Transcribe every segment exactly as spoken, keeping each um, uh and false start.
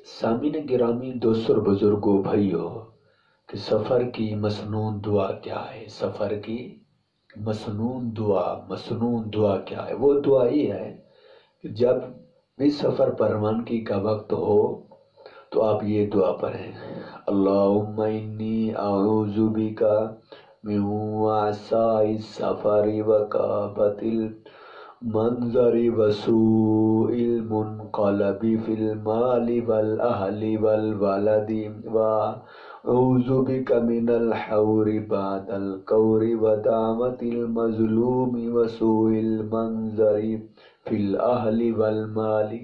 سامعین گرامی، دوستوں اور بزرگوں، بھائیوں، کہ سفر کی مسنون دعا کیا ہے؟ سفر کی مسنون دعا مسنون دعا کیا ہے؟ وہ دعا یہ ہے کہ جب بھی سفر پر روانگی کا وقت ہو تو آپ یہ دعا پڑھیں: اللہم انی اعوذ بک من وعثاء السفر وکآبۃ المنظر وسوء المنقلب فی المال والاہل والولد واعوذ بک من الحور بعد الکور ودعوۃ المظلوم وسوء المنظر فی الاہل والمال۔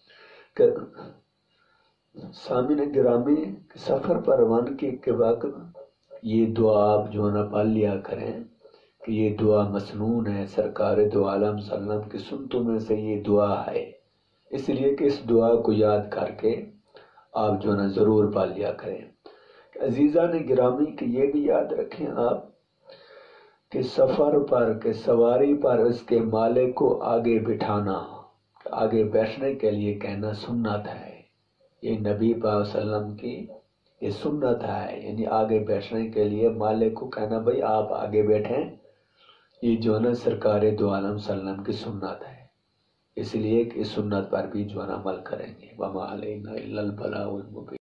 سامعین گرامی، سفر پر روانگی کے وقت یہ دعا آپ جو ہے نا پڑھ لیا کریں کہ یہ دعا مسنون ہے، سرکار دو عالم صلی اللہ علیہ وسلم کی سنتوں میں سے یہ دعا ہے، اس لیے کہ اس دعا کو یاد کر کے آپ جو ہے نا ضرور پڑھ لیا کریں۔ عزیزان گرامی، کہ یہ بھی یاد رکھیں آپ کہ سفر پر کہ سواری پر اس کے مالک کو آگے بٹھانا، آگے بیٹھنے کے لیے کہنا سنت ہے۔ یہ نبی پاک صلی اللہ علیہ وسلم کی یہ سنت ہے، یعنی آگے بیٹھنے کے لیے مالک کو کہنا بھائی آپ آگے بیٹھیں، یہ جو ہے نا سرکار دو عالم صلی اللہ علیہ وسلم کی سنت ہے، اس لیے کہ اس سنت پر بھی جو ہے نا عمل کریں گے۔ وما علینا الا البلاغ المبین۔